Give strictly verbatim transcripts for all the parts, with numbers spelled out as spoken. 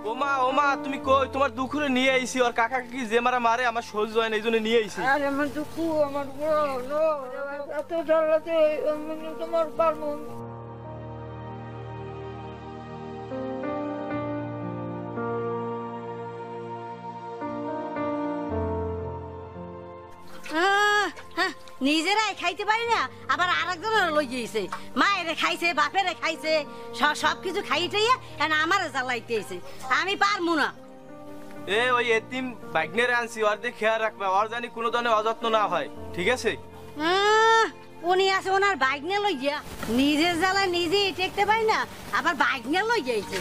ওমা ওমা তুমি কই তোমার দুখুরে নিয়ে আইছি আর কাকা কি যে মারা মারে আমার সহ্য হয় না এইজন্য নিয়ে আইছি আরে আমার দুঃখু আমার বড় নো এত জ্বালাতে আমি তোমার পারবো নিজেরাই খাইতে পারি না আবার আরেকজনের লই গিয়েছে মায়েরে খাইছে বাপেরে খাইছে সব কিছু খাইতেইয়া এখন আমারে জ্বালাইতেছে আমি পারমু না এ ওই এতিম বাইগনের আনছি ওর দিয়ে খেয়াল রাখবা ওর জানি কোনো ধরনের অযত্ন না হয় ঠিক আছে উনি আছে ওনার বাইগনে লই গিয়া নিজের জ্বালা নিজেই টেকতে পারি না আবার বাইগনে লই গিয়েছে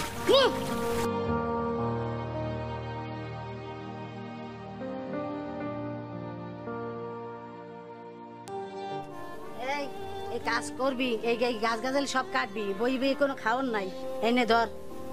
এই কাজ করবি এই গাছ গাছালি সব কাটবি বই বই কোনো খাওয়ার নাই এনে ধর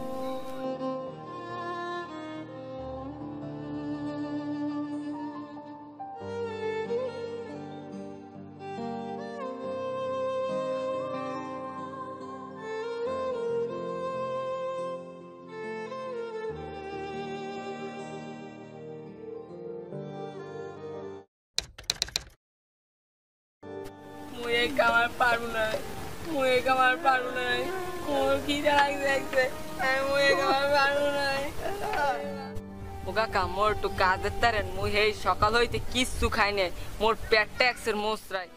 মুয়ে কামার পারবো না মুয়ে কামার পারবো না মোর কি লাগছে আমি মুয়ে কামার পারবো না ও কাকা মোর একটু কাজের তারেন মুই এই সকাল হইতে কিচ্ছু খাই নাই মোর পেটটা একসের মোসরাই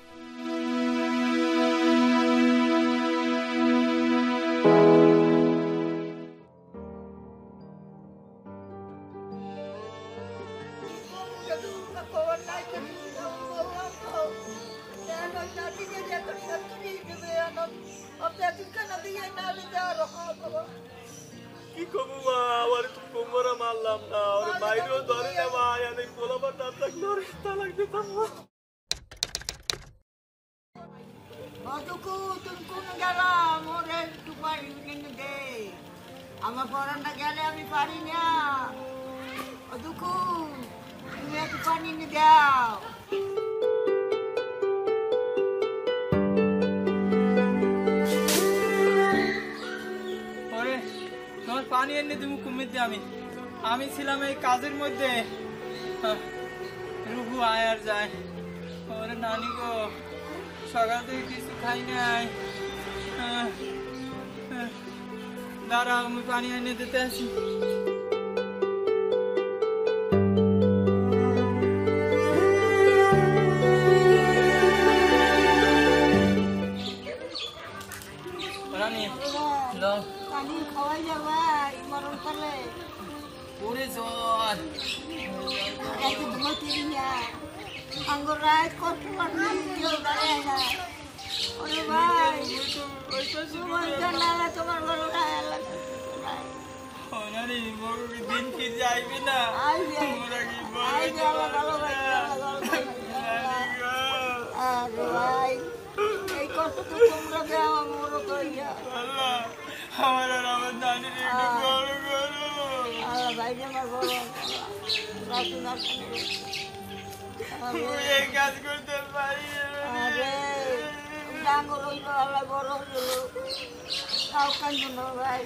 কি করবো মা আমার তো কোমরা মারলাম না ওর বাইরেও ধরে না মা আমি কোলাবার না থাকলে ওর তালাক দিতাম না অদুকু তুমি কোন গেলা মোরে একটু পারি দে আমার পড়ানটা গেলে আমি পারি না অদুকু তুমি একটু পানি নিয়ে দাও পানি এনে তুমি কুমির আমি আমি ছিলাম এই কাজের মধ্যে রুহু আয় আর যায় ওরে নানি গো সকাল থেকে কিছু খাই নাই দাঁড়াও আমি পানি এনে দিতে আসি রানী লো পানি খাওয়াই যাবা মরণ করলে ওরে জ্বর একটু ধুমতি দিয়া আঙ্গুর রাত কষ্ট করতে কেউ দাঁড়ায় না ওরে ভাই তোমার জানালা তোমার বড় রানী দিন কি যাইবি না মোরা কি আরে ভাই এই কষ্ট তো তোমরা দেওয়া মোর কইয়া আল্লাহ আমার আর আমার নানির একটু বড় করো আল্লাহ ভাই আমার বড় রাখি রাখি আমি এই কাজ করতে পারি আরে ডাঙ্গর হইল আল্লাহ বড় হইল খাও কান্দো না ভাই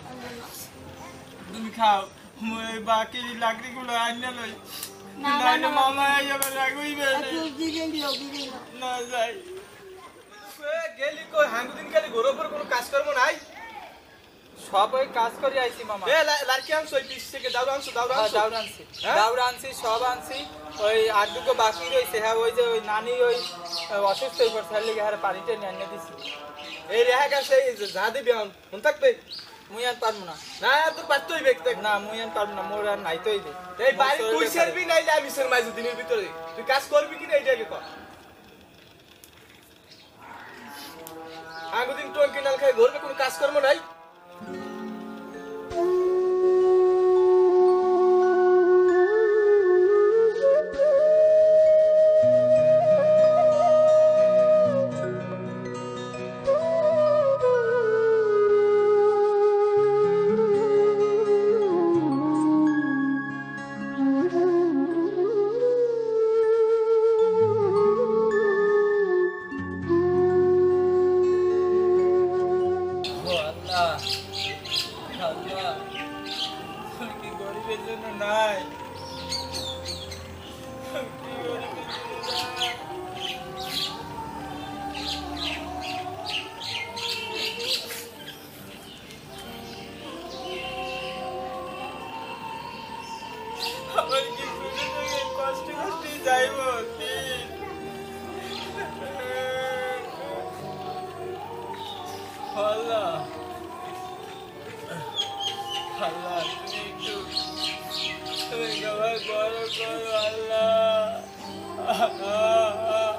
তুমি খাও বাকি লাকড়িগুলো আনিয়ে লই না না মামা যাবে রাগুইবে না না যাই গেলি কই হাঙ্গুদিন গেলি ঘোর উপর কোনো কাজ করবো নাই সব ওই কাজ করে আইছি মামা এ লারকি আনছো ওই পিস থেকে দাউরা আনছো দাউরা আনছো দাউরা আনছি দাউরা আনছি সব আনছি ওই আর দুটো বাকি রয়েছে হ্যাঁ ওই যে ওই নানি ওই অসুস্থ হয়ে পড়ছে লেগে হারে পানিটা নিয়ে দিছি এই রেহা কাছে যা দিবি আন মন থাকবে মুই আর পারবো না না তোর পারতই ব্যক্তি না মুই আর পারবো না মোর আর নাই তোই দে এই বাড়ি তুই সেরবি নাইলে আমি সের মাইজু দিনের ভিতরে তুই কাজ করবি কি না এইটাকে কর হাঙ্গুদিন টোন কিনাল খাই ঘরবে কোনো কাজ কর্ম নাই আল্লাহ আমার কি শুনে থেকে কষ্ট কষ্টে যাইব আল্লাহ আল্লাহ তুমি একটু তুমি সবাই বড় করো আল্লাহ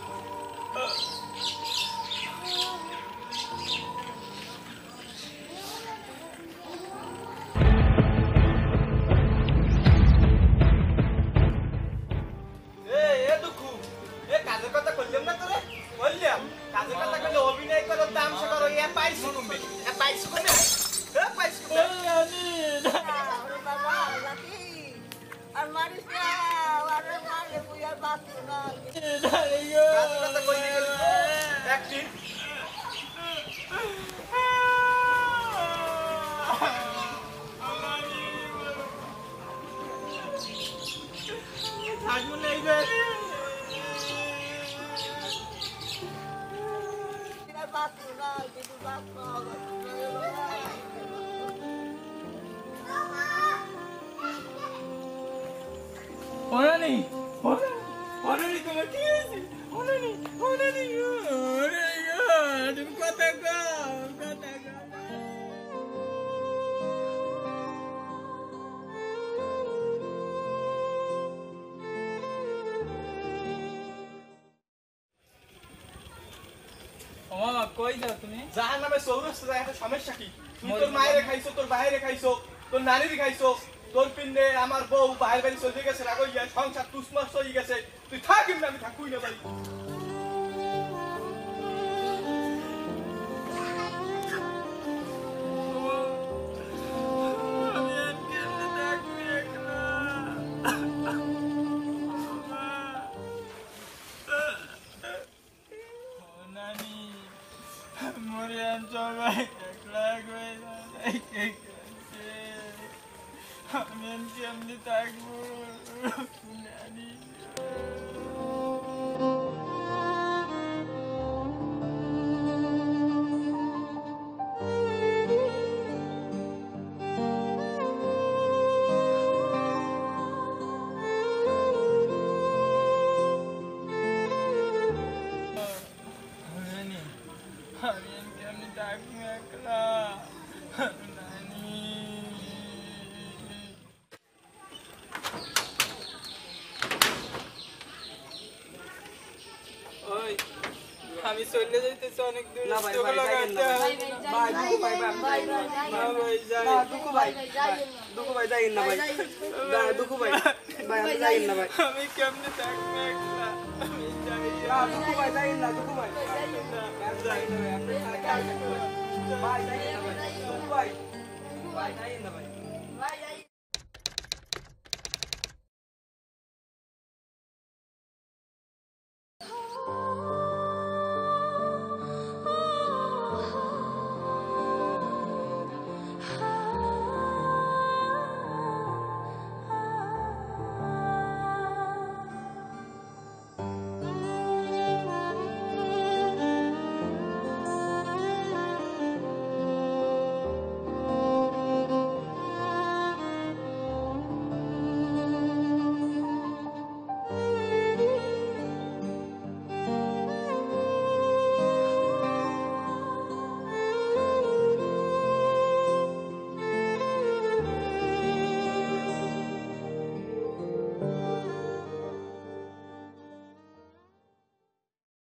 ওনানি ওনানি তোমার কি হয়েছে ওনানি ওনানি তুমি কথা গাও কথা গাও মামা কই যাও তুমি জাহান নামে চৌরাস্তা যায় একটা সমস্যা কি তুই তোর মায়ের খাইছো তোর বাইরে খাইছো তোর নানির খাইছো তোর পিন্ডে আমার বউ বাইরে বাড়ি চলে গেছে রাগ হয়ে যায় সংসার তুসমাস হয়ে গেছে তুই থাকিস না আমি থাকুই না বাড়ি সবাই একলা হয়ে আমি কেমনি থাকবো নানি আমি চলে যাইতেছি অনেক দূর না ভাই ভাই যাইয়েন না ভাই দুকু ভাই ভাই ভাই যাই দুকু ভাই দুকু ভাই যাইয়েন না ভাই না দুকু ভাই ভাই আমি যাইয়েন না ভাই আমি কেমনে থাকবো একলা আমি যাই না দুকু ভাই যাইয়েন না দুকু ভাই যাইয়েন না ভাই আপনি ভাই যাইয়েন না ভাই দুকু ভাই ভাই যাইয়েন না ভাই